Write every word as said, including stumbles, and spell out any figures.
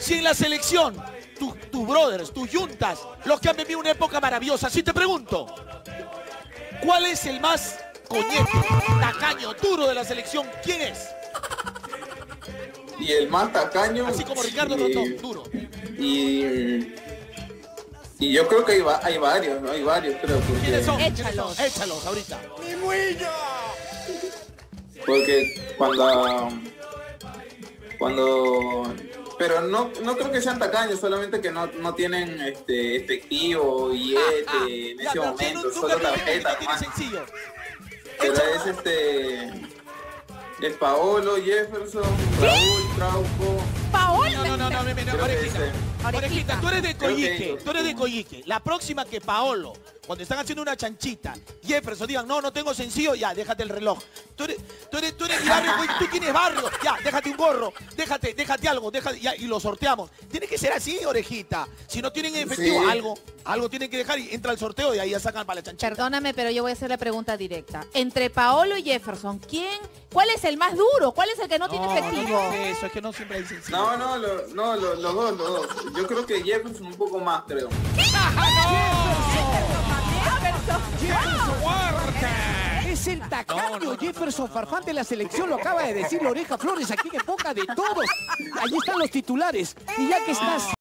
Si en la selección, tus tu brothers, tus yuntas, los que han vivido una época maravillosa, si te pregunto, ¿cuál es el más coñete, tacaño, duro de la selección? ¿Quién es? Y el más tacaño... Así como Ricardo Rondón, duro. Y... Y yo creo que hay, va, hay varios, ¿no? Hay varios, creo. Porque, ¿Quiénes son? Échalos. Échalos ahorita. ¡Mi muilla! porque cuando... Cuando... Pero no, no creo que sean tacaños, solamente que no, no tienen este efectivo, billete Ah, ah, en ya, ese pero momento, nunca solo vi a alguien que tarjeta. no tiene más. sencillo. Pero Échalo. es este... Es Paolo, Jefferson, Raúl, Trauco... Paola. No, no, no, no, no, no, Creo que orejita. ese. Orejita, tú eres de Creo que Coyique, ellos. tú eres de Coyique. La próxima que Paolo, cuando están haciendo una chanchita, Jefferson digan, no, no tengo sencillo, ya, déjate el reloj. Tú eres, tú eres, tú eres mi barrio, Coyique, tú tienes barrio, ya, déjate un gorro, déjate, déjate algo, déjate, ya, y lo sorteamos. Tiene que ser así, orejita. Si no tienen efectivo, Sí. algo, algo tienen que dejar y entra al sorteo y ahí ya sacan para la chanchita. Perdóname, pero yo voy a hacer la pregunta directa. Entre Paolo y Jefferson, ¿quién? ¿Cuál es el más duro? ¿Cuál es el que no tiene efectivo? No, eso es que no siempre hay sencillo. No, no, lo- no, lo- los dos, los dos. Yo creo que Jefferson un poco más, creo. Es el tacaño No, no, no, Jefferson Farfán de la selección, lo acaba de decir la Oreja Flores aquí en boca de todos. Allí están los titulares. Y ya que estás